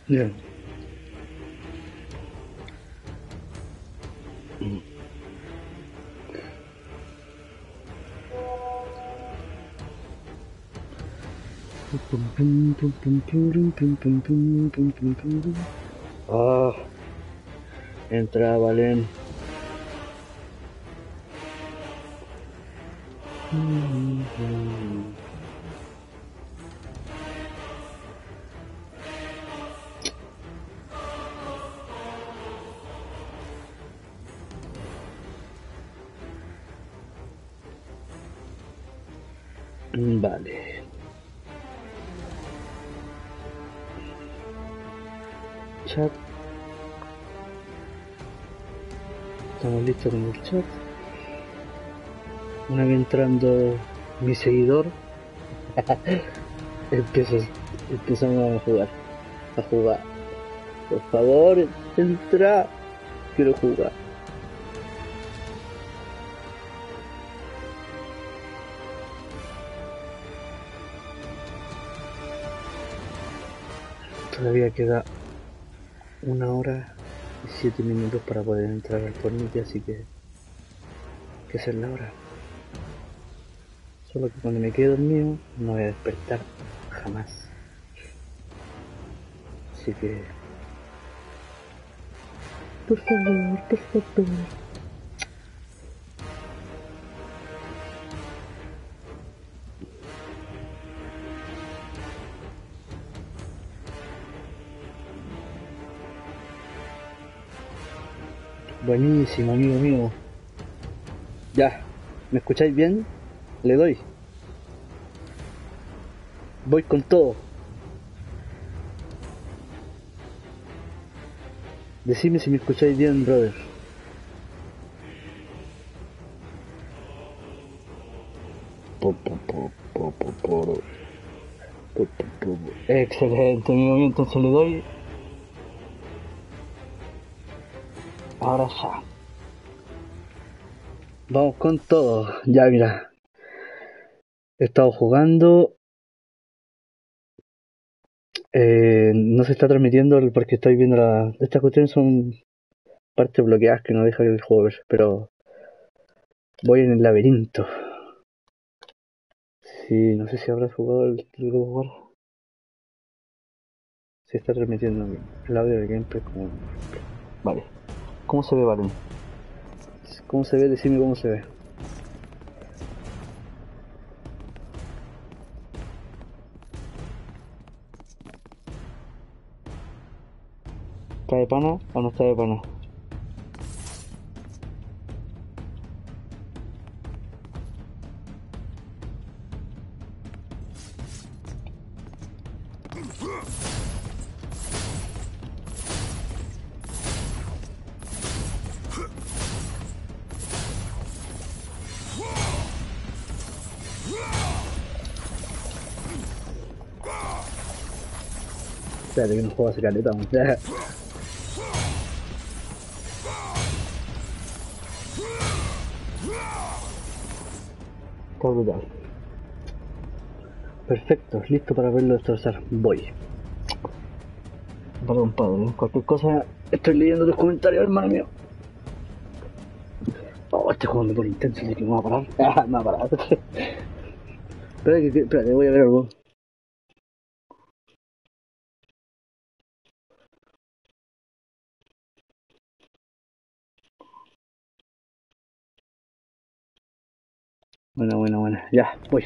Ya. Ah, entra, Valen. Vale. Chat. Estamos listos con el chat. Una vez entrando mi seguidor, empezamos a jugar. Por favor, entra. Quiero jugar. Todavía queda 1 hora y 7 minutos para poder entrar al tornillo, así que esa es la hora. Solo que cuando me quede dormido no voy a despertar jamás. Así que... Por favor, por favor. Buenísimo, amigo mío. Ya, ¿me escucháis bien? Le doy. Voy con todo. Decidme si me escucháis bien, brother. Excelente, amigo mío, entonces le doy. Ahora ya. Vamos con todo. Ya, mira. He estado jugando. No se está transmitiendo porque estoy viendo estas cuestiones son partes bloqueadas que no deja el juego ver, pero voy en el laberinto. Sí, no sé si habrás jugado el God of War. Se está transmitiendo el audio de gameplay como... Vale. ¿Cómo se ve, Valen? ¿Cómo se ve? Decime cómo se ve. ¿Está de pana o no está de pana? Espérate que no juego hace caleta. Está brutal. Perfecto, listo para verlo destrozar. Voy. Perdón, padre, cualquier cosa estoy leyendo los comentarios, hermano mío. Oh, este juego me pone intenso, así que me va a parar. Me va a parar. Espérate, voy a ver algo. Buena. Ya, voy.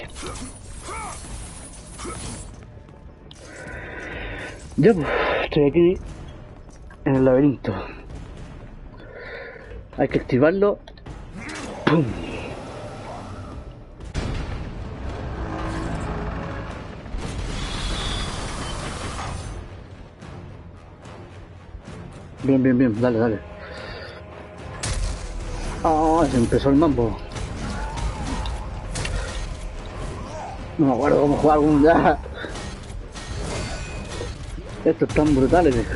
Ya, pues, estoy aquí en el laberinto. Hay que activarlo. ¡Pum! Bien, dale. Ah, se empezó el mambo. No me acuerdo cómo jugar algún día. Estos están brutales, viejo.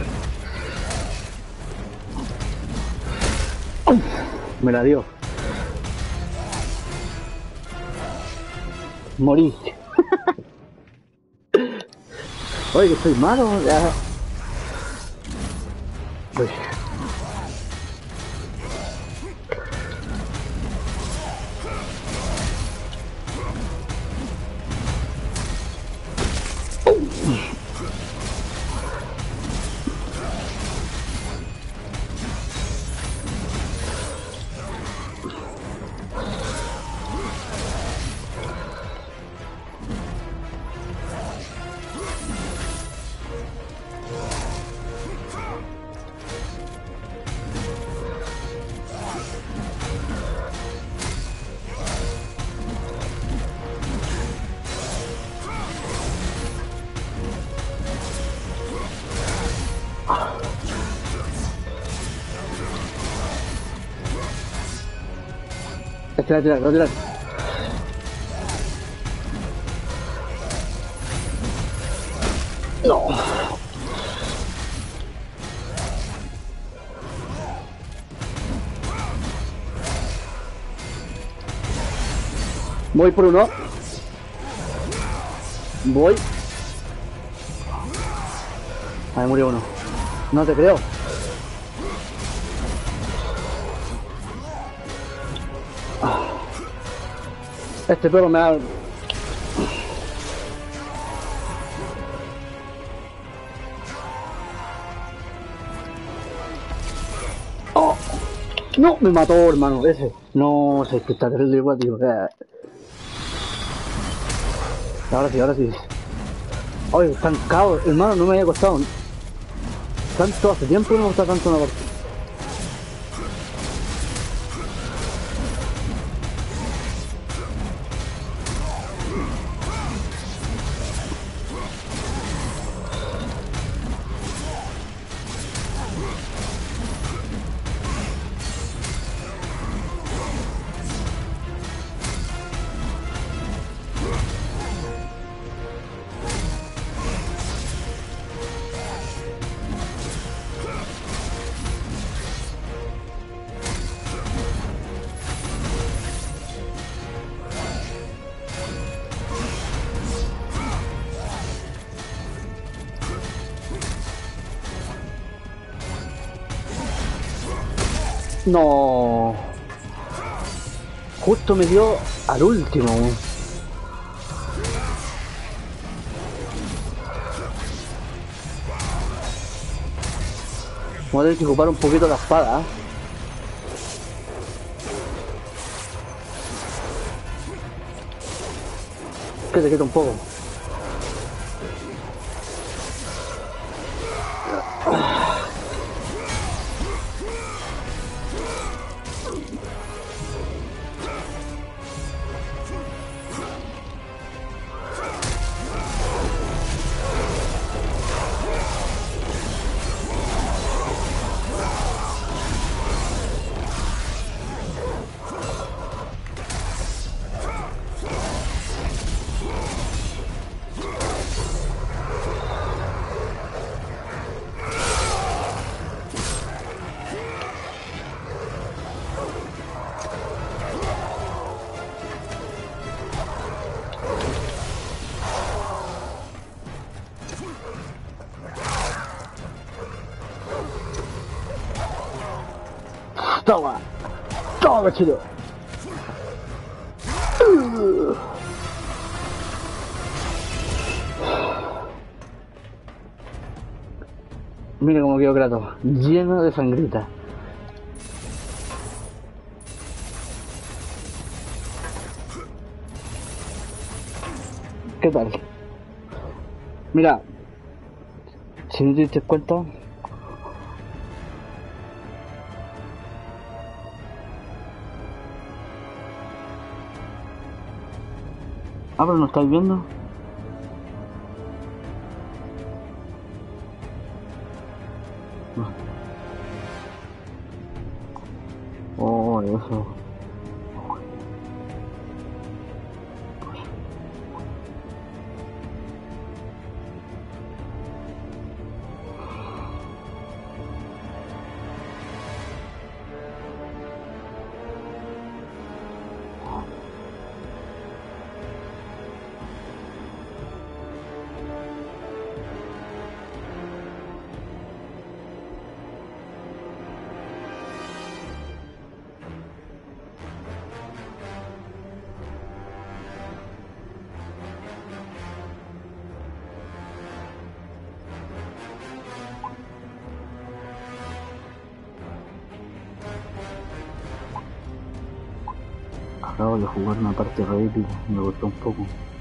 Me la dio. Morí. Oye, que estoy malo. Ya. Voy. Tirar. No. Voy por uno. Voy. Ahí murió uno. No te creo. Este perro me ha... ¡Oh! ¡No! Me mató, hermano, ese. No, sé que está terrible igual, tío. Ahora sí. Oye, están caos, hermano, no me había costado tanto, hace tiempo no me gusta tanto una partida. No. Justo me dio al último. Voy a tener que ocupar un poquito la espada. Que te quita un poco. Toma, chido. Mira cómo quedó Kratos, lleno de sangrita. ¿Qué tal? Mira, si no te diste cuenta, pero ¿no estáis viendo? No. Oh, eso. Acabo de jugar una parte re épica, me gustó un poco.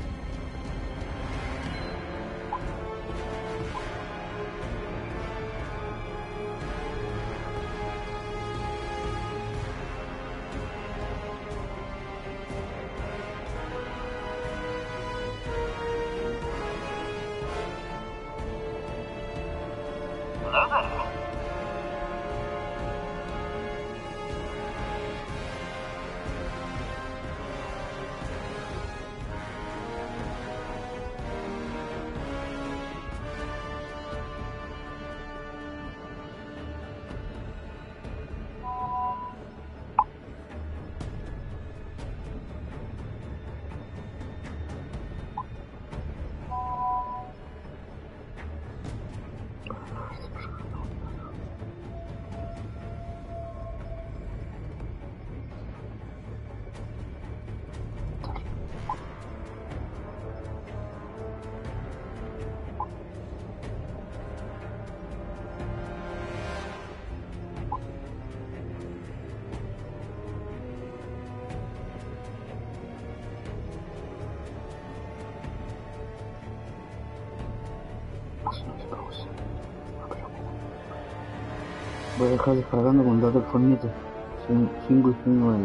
Voy a dejar descargando con datos del Fortnite 5 y 9.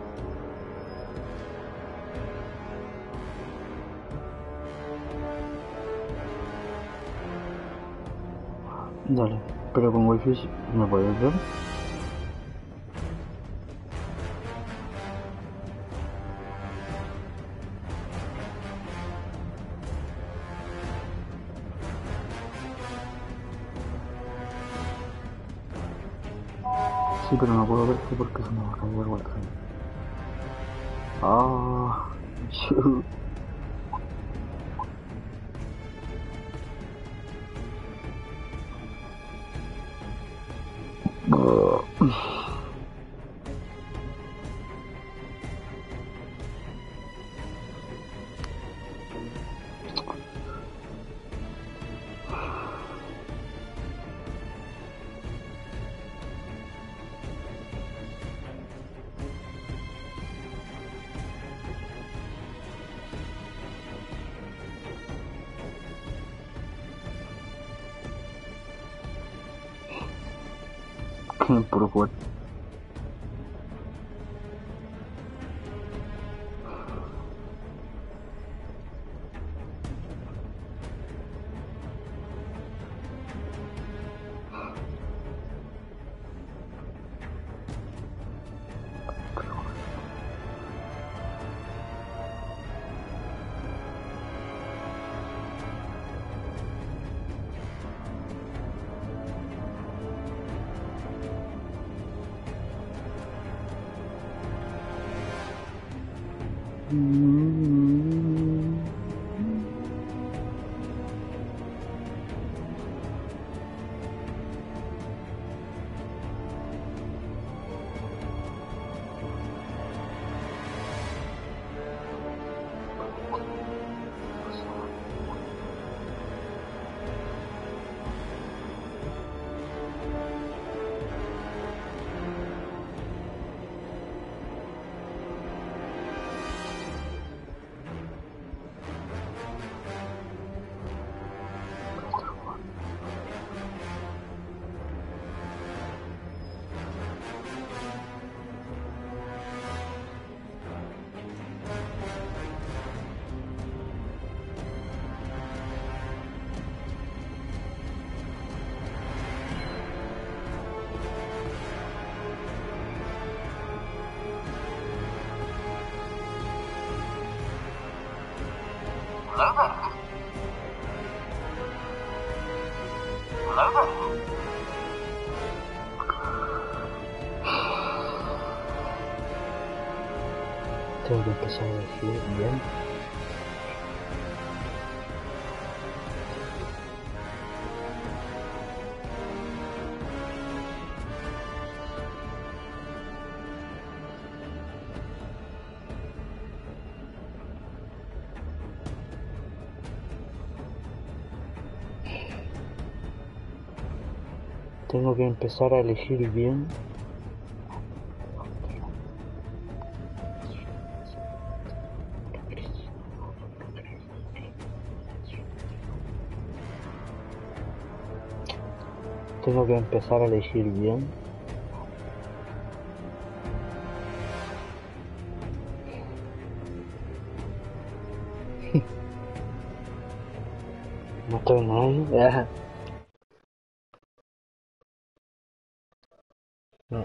Dale, pero con wifi ¿me puedes ver? Sí, pero no puedo verte porque se me va a caer el wifi. Ah, shoot. Puro jugar. Tengo que empezar a decir bien. Tengo que empezar a elegir bien. tengo que empezar a elegir bien. No estoy en nadie. No.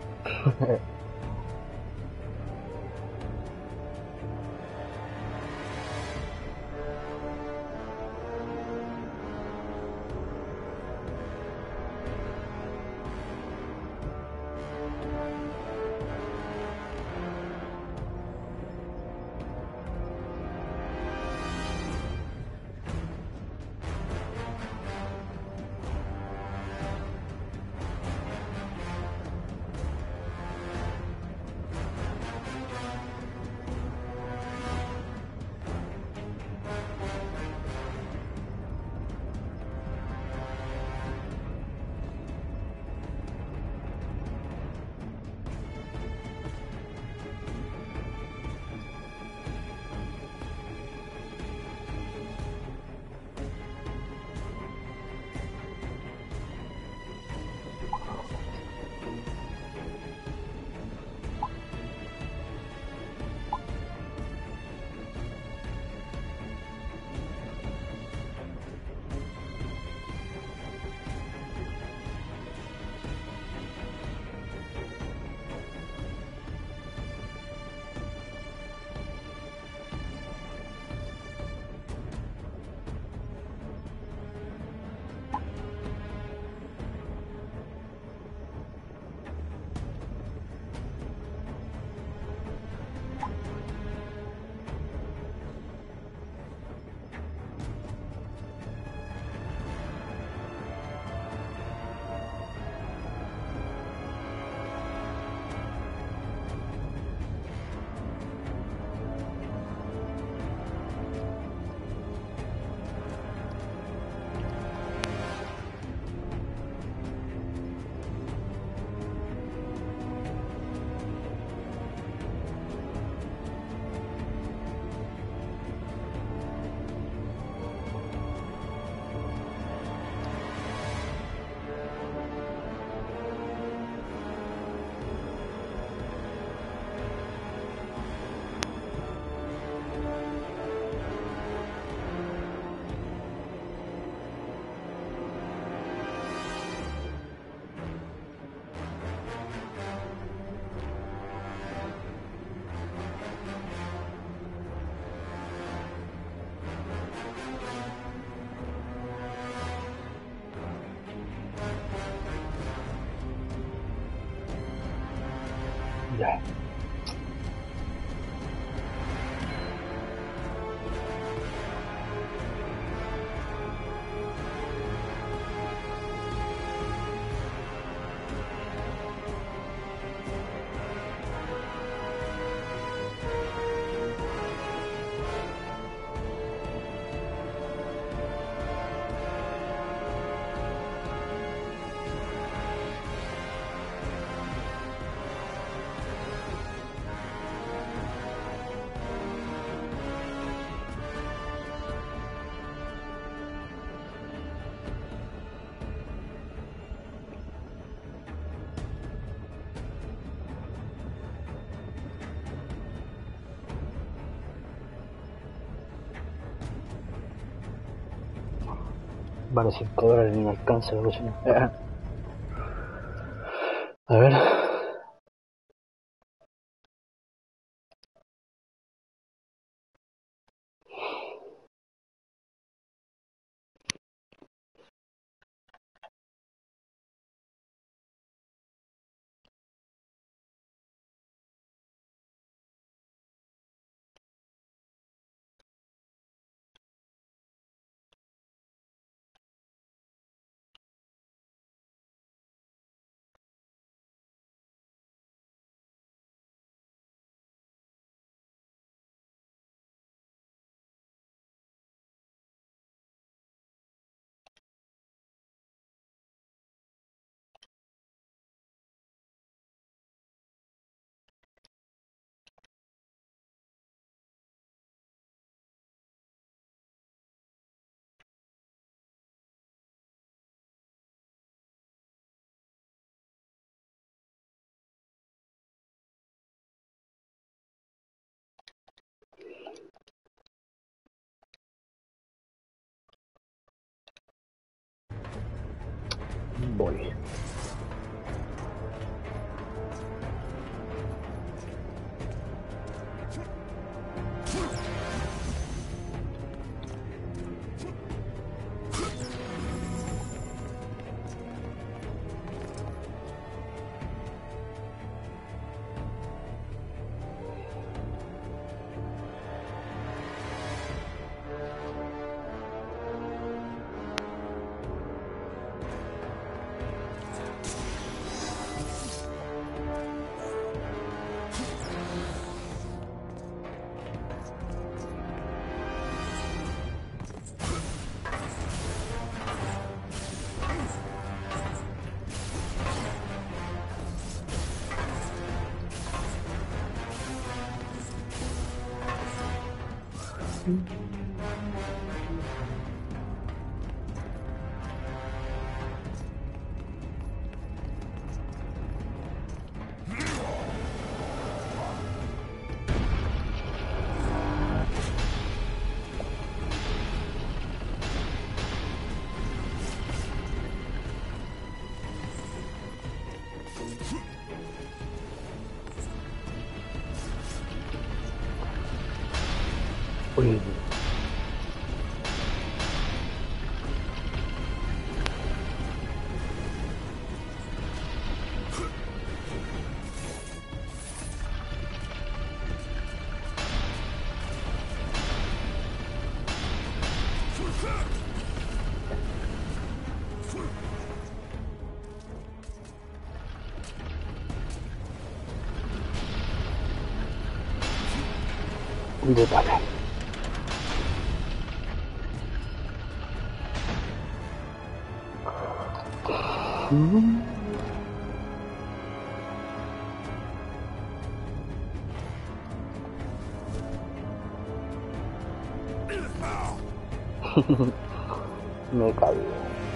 Ya. Vale, $5 ni me alcanza la próxima. A ver. Voy. Uy. De pata. Me caí.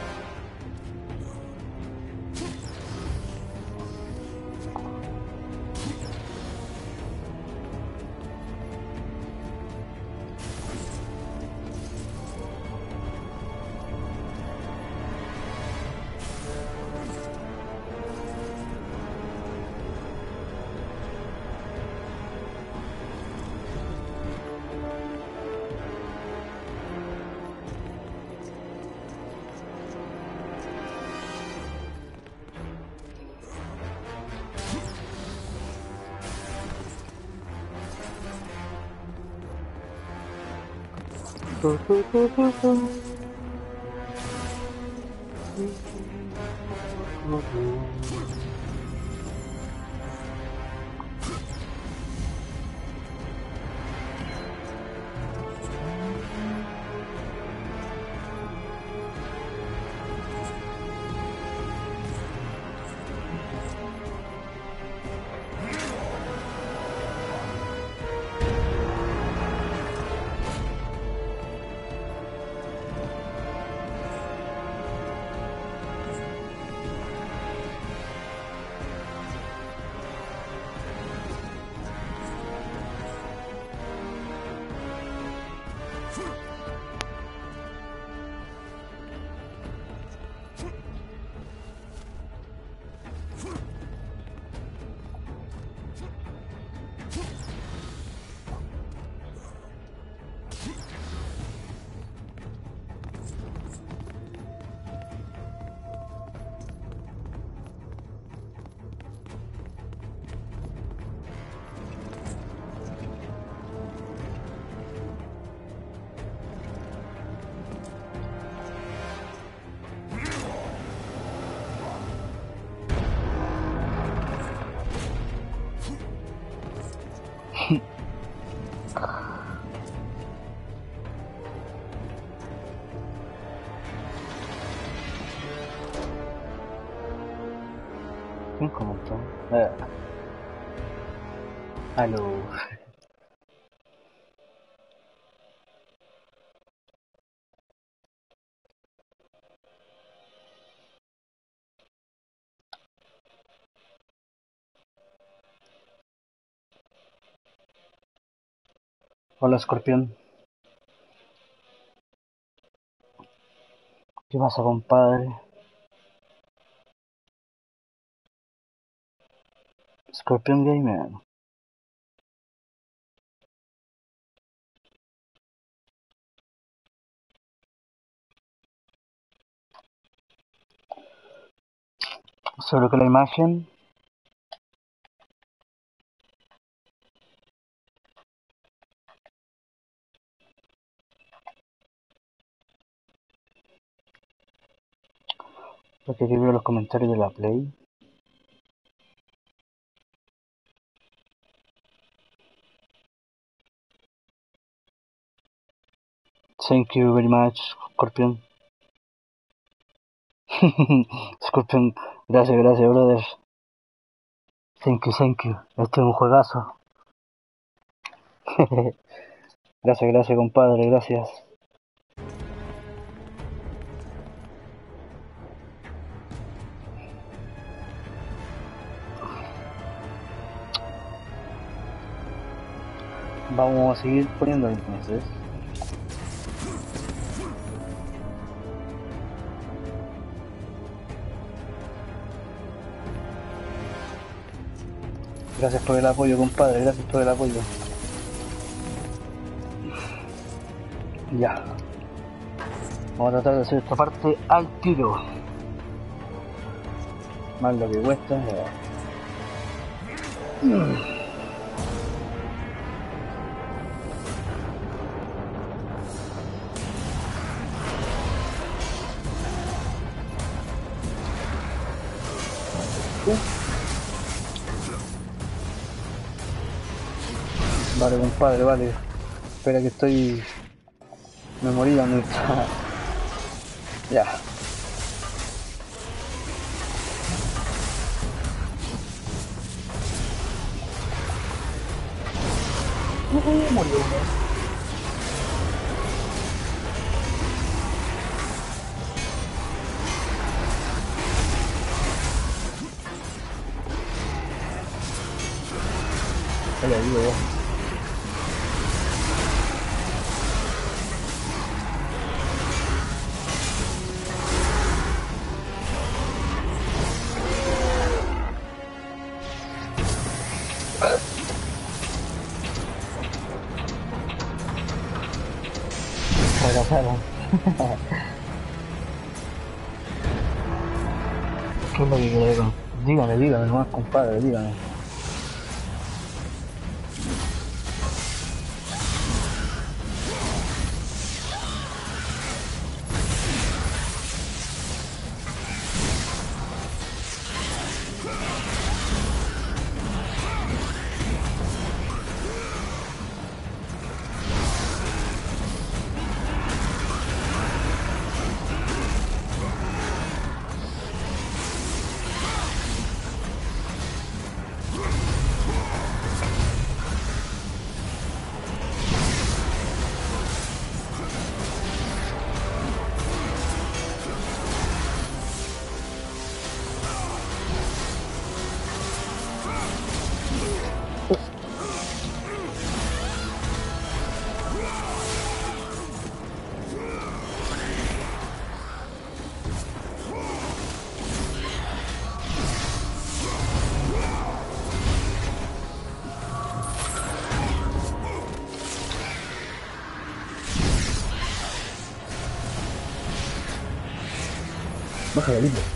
¿Quién comentó? Aló. Hola, escorpión. ¿Qué pasa, compadre? Scorpion Gamer. Solo que la imagen. Porque aquí veo los comentarios de la Play. Thank you very much, Scorpion. Scorpion, gracias, brother. Thank you. Este es un juegazo. Gracias, compadre, gracias. Vamos a seguir poniendo entonces. Gracias por el apoyo, compadre, gracias por el apoyo. Ya. Vamos a tratar de hacer esta parte al tiro. Más lo que cuesta. Vale, compadre, vale. Espera que estoy... Me morí donde está. Ya. Murió uno. Ahí digo yo. Fracasaron. ¿Qué es lo que quiere con? Dígame nomás, compadre, dígame. Baja la línea.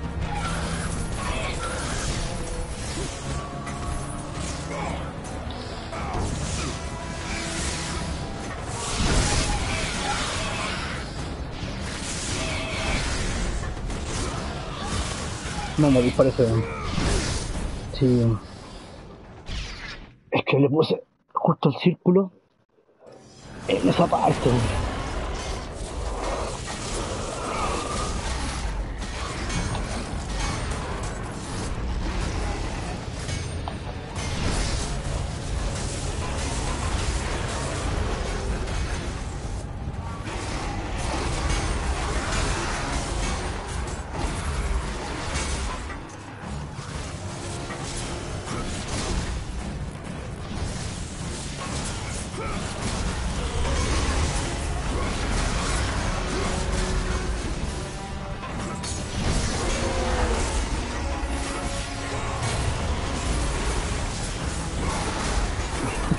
No me disparece. Sí. Es que le puse justo el círculo en esa parte.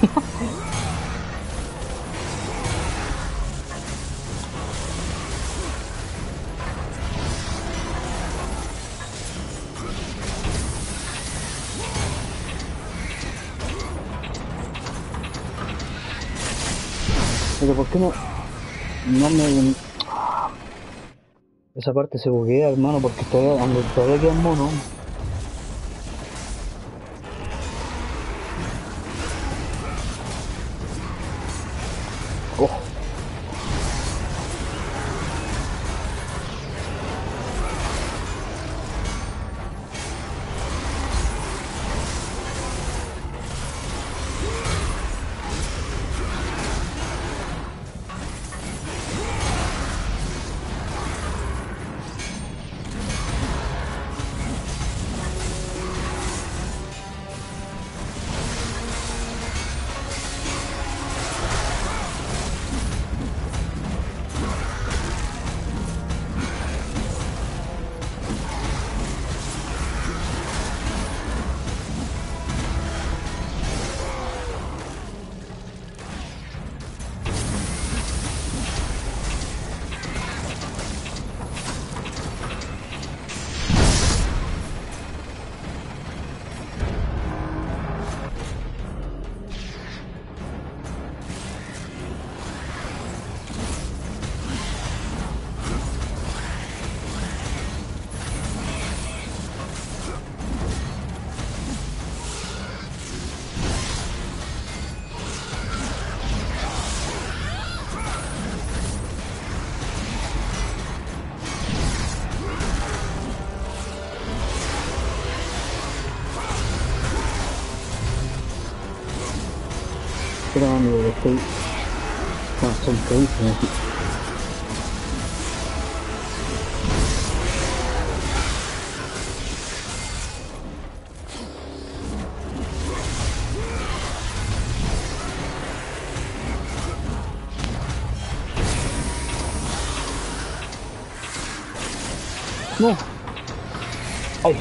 Pero ¿por qué no me... Esa parte se buguea, hermano, porque todavía queda mono. Oh. Espera, amigo, estoy concentradísimo aquí. No. Ay.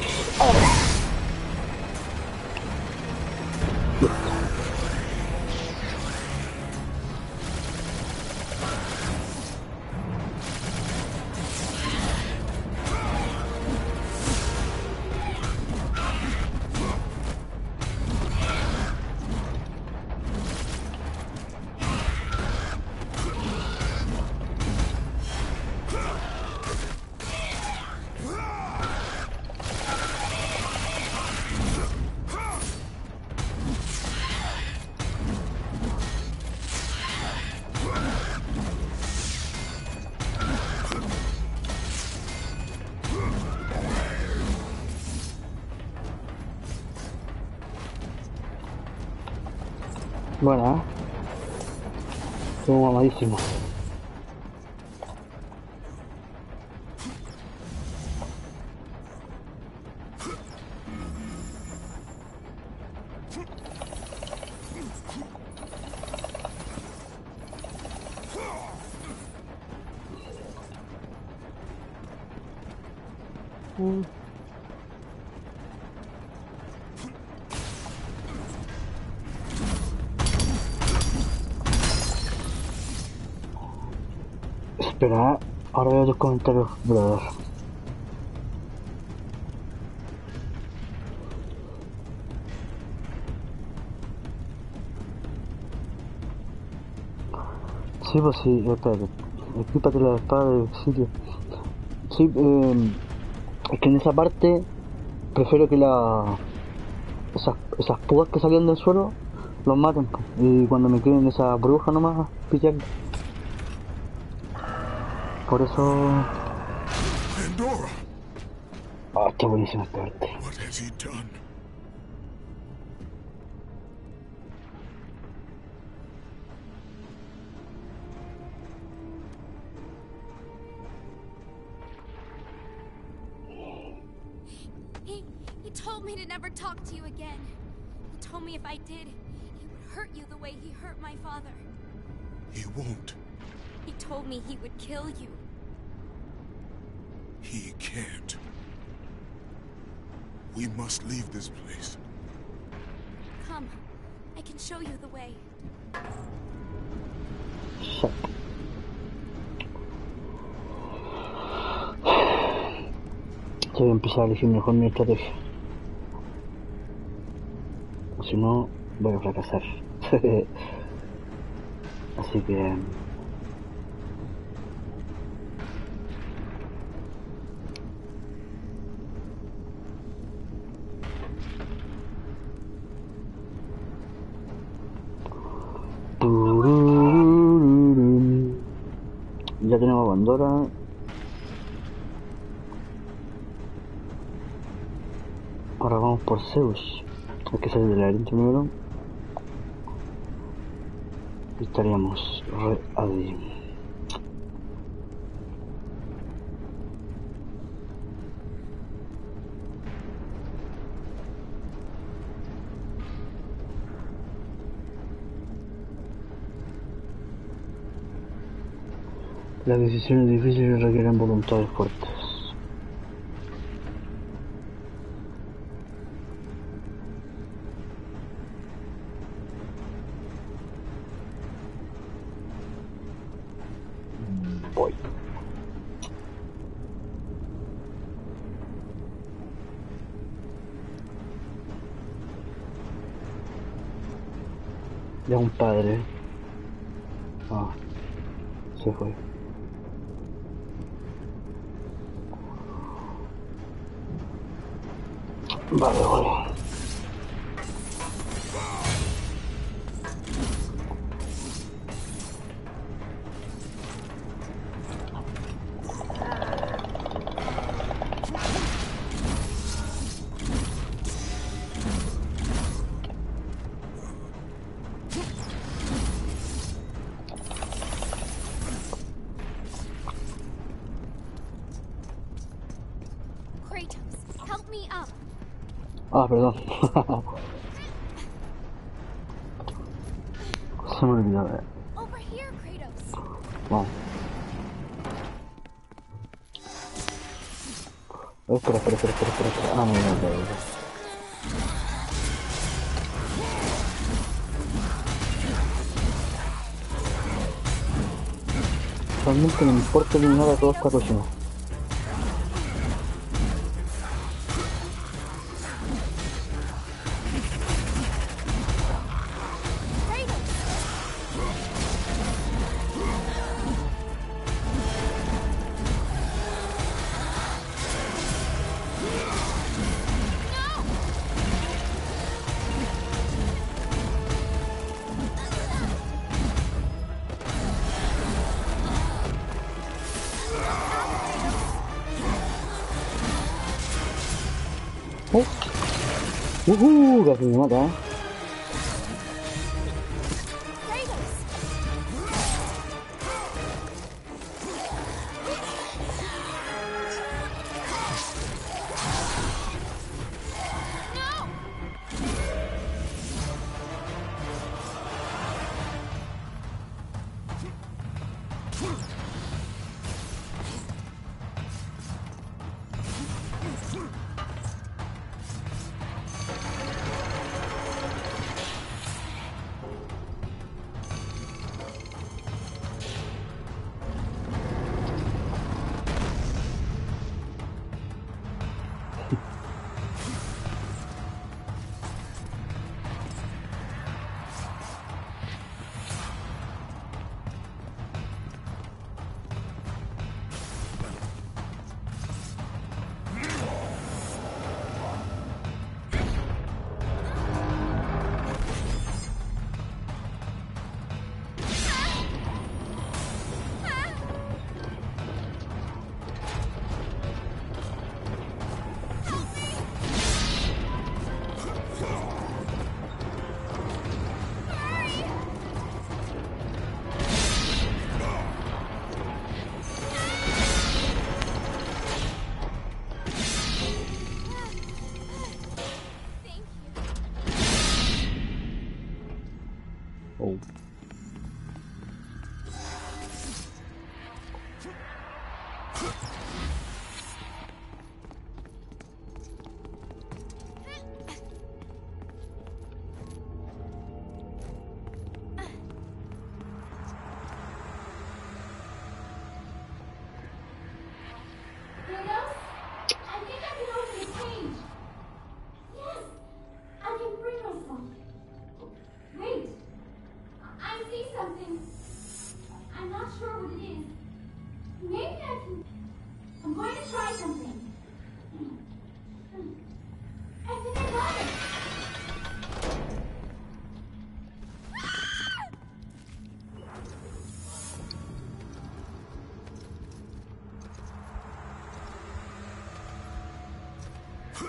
Bueno, estuvo mamadísimo. Espera, ahora veo tus comentarios, brother. Sí, pues sí, espérate. Equípate la espada de exilio. Sí, es que en esa parte prefiero que esas púas que salían del suelo los maten, po. Y cuando me queden esa bruja nomás, pillar. Por eso... Ah, está buenísima esta parte. What has he done? He told me to never talk to you again. He told me if I did, he would hurt you the way he hurt my father. He won't. He told me he would kill you. He can't. We must leave this place. Come. I can show you the way. Shit. Voy a empezar a elegir mejor mi estrategia. O si no, voy a fracasar. Así que... ya tenemos a Pandora. Ahora vamos por Zeus. Hay que salir del laberinto primero. Y estaríamos ready. Las decisiones difíciles requieren voluntades fuertes. Voy. Ya un padre. Ah, se fue. Vale, vale. Kratos, help me up. Ah, perdón. Se me olvidó. Over here, Kratos. Vamos. Espera. Ah, no. Realmente no me importa eliminar a todos estos cochinos. Casi me mata, Oh.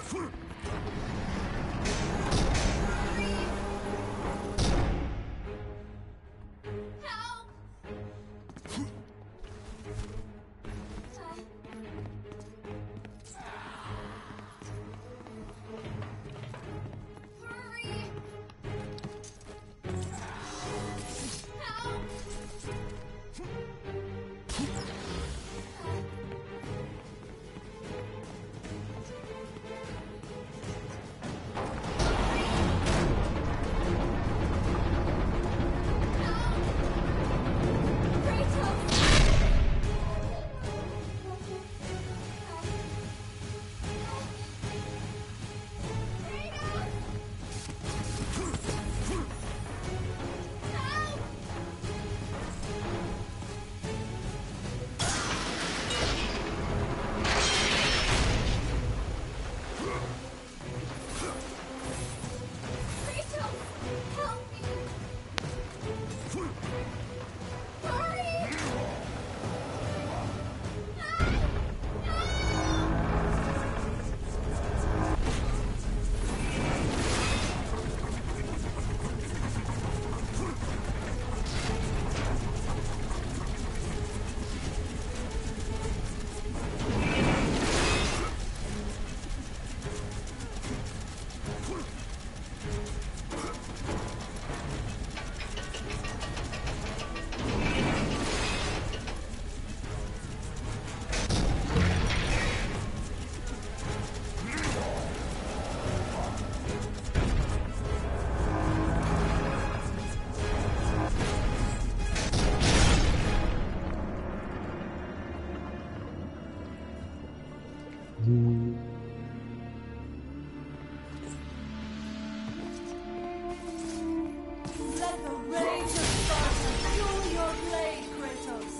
Let the rage of Sparta fuel your blade, Kratos!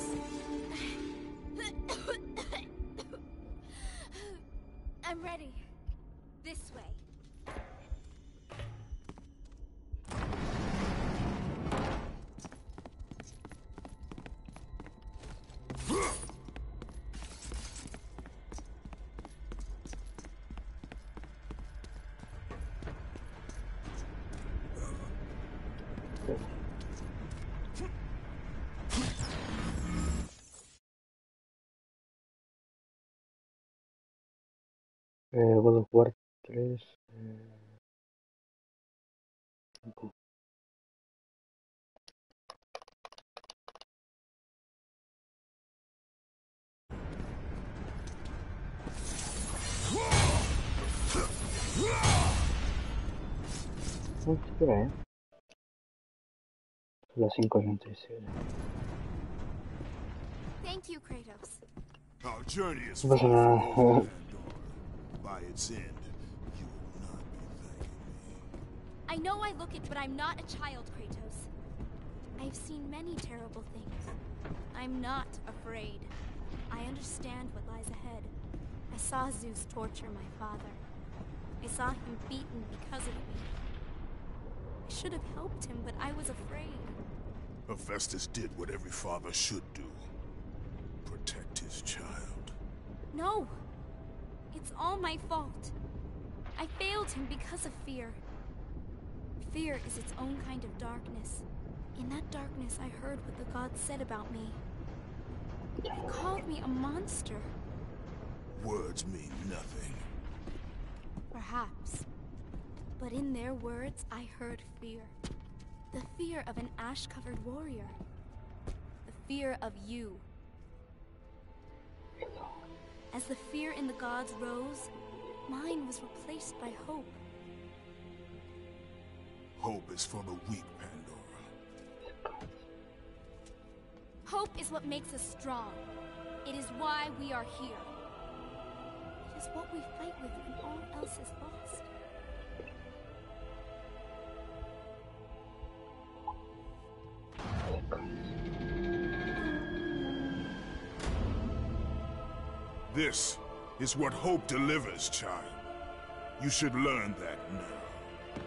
I'm ready. This way. God of War 3. No, espera, Son las 5:37. Thank you, Kratos. Our journey is No far pasa from nada. over, Pandora. By its end, you will not be thanking me. I know I look it, but I'm not a child, Kratos. I've seen many terrible things. I'm not afraid. I understand what lies ahead. I saw Zeus torture my father. I saw him beaten because of me. I should have helped him, but I was afraid. Hephaestus did what every father should do. Protect his child. No! It's all my fault. I failed him because of fear. Fear is its own kind of darkness. In that darkness, I heard what the gods said about me. They called me a monster. Words mean nothing. Perhaps. But in their words, I heard fear. The fear of an ash-covered warrior. The fear of you. As the fear in the gods rose, mine was replaced by hope. Hope is for the weak, Pandora. Hope is what makes us strong. It is why we are here. It is what we fight with when all else is lost. This is what hope delivers, child. You should learn that now.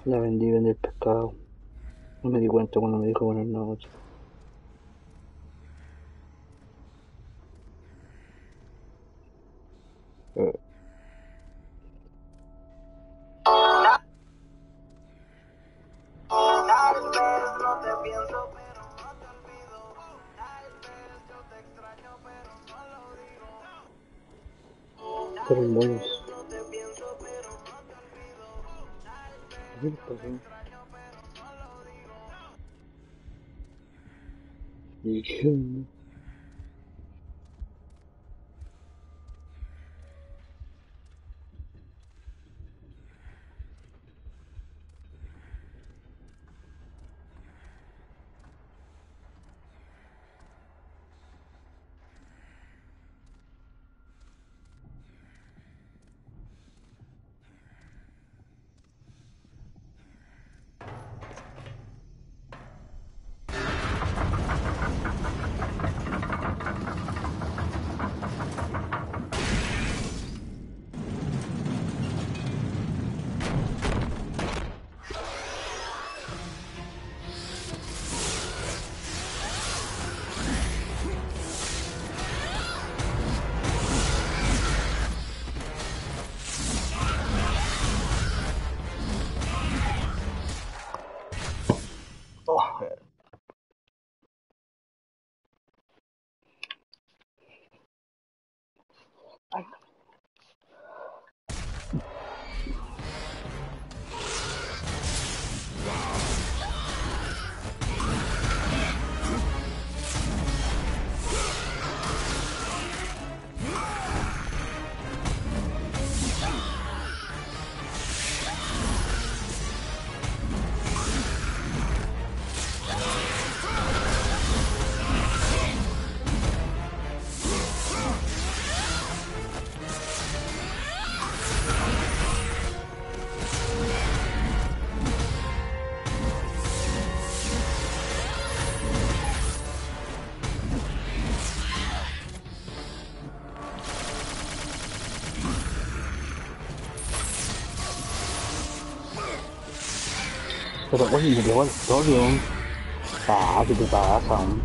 La vendí el pescado. No me di cuenta cuando me dijo buenas noches. Fueron buenos. ¿Qué les pasó? ¿Y qué onda? Oh, pero oye, me pegó al toque, weón. Ah, ¿qué te pasa, weón?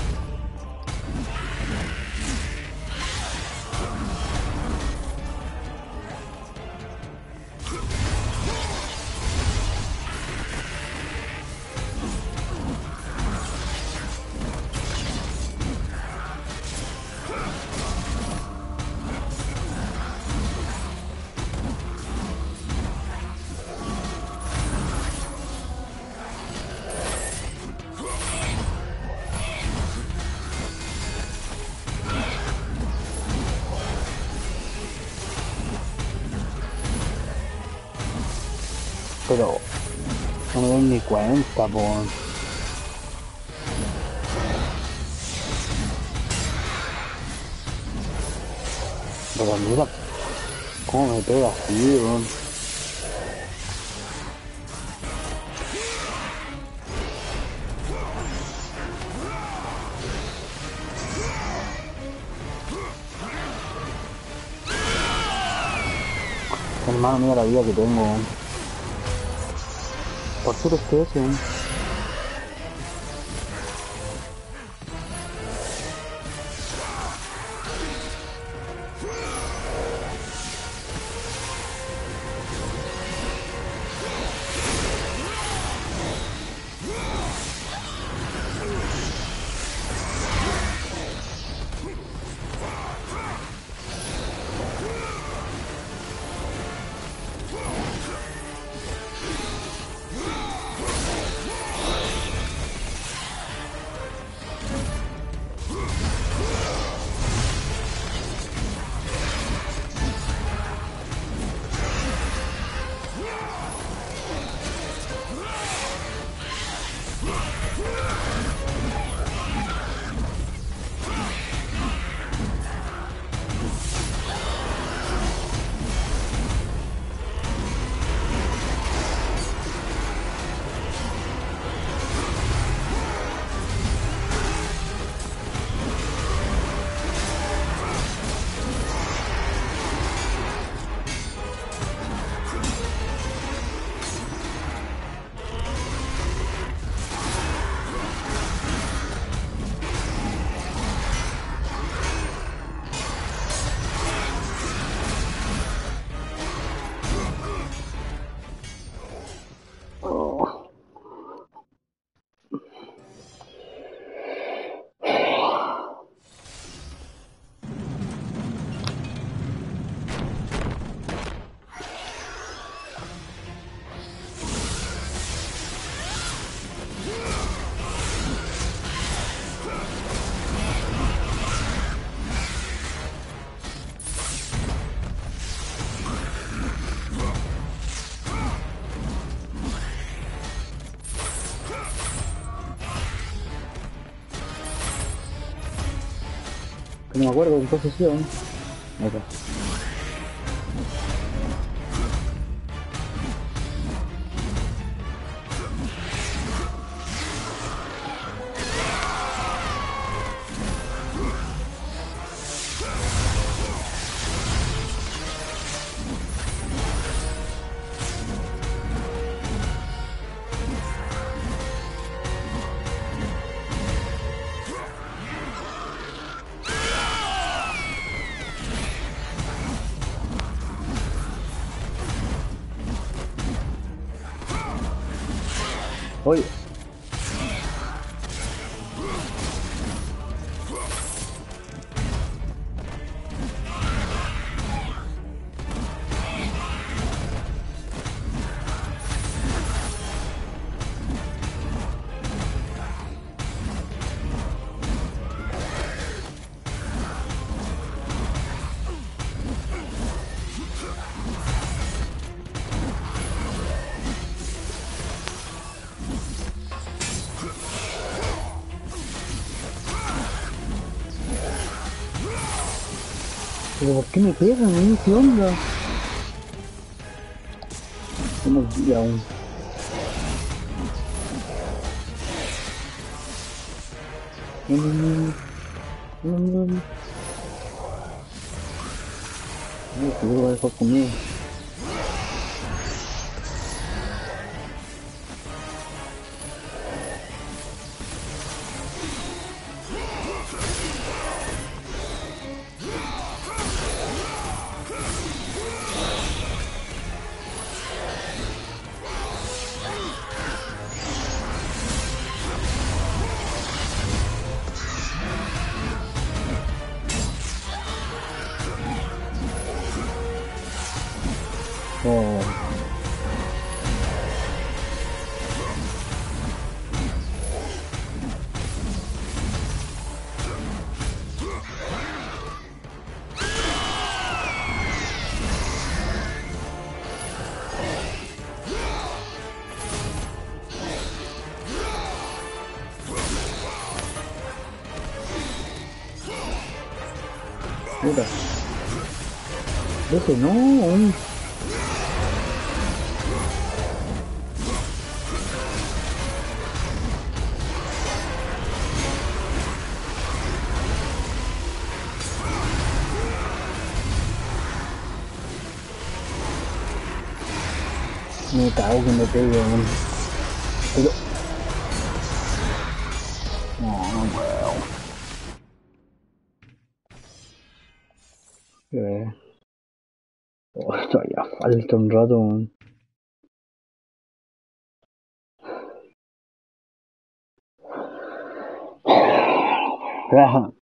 Pero no me doy ni cuenta, po. Pero mira cómo me pega así, weón. Hermano, mira la vida que tengo, weón. Por suerte estoy ese, weón. Que no me acuerdo en posesión. Ahí está. Oye. ¿Pero por qué me pegan a mí? ¿Qué onda? No vi aún. No, no, no, no, no, no. No, que yo voy a dejar conmigo. Oh. Puta. Ese no. Me cago que me pegue, weón. Pero... No, no puedo. Oh, todavía falta un rato, weón. Ajá.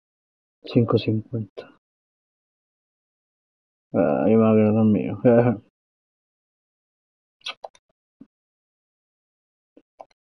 5:50. Yo me voy a quedar dormido.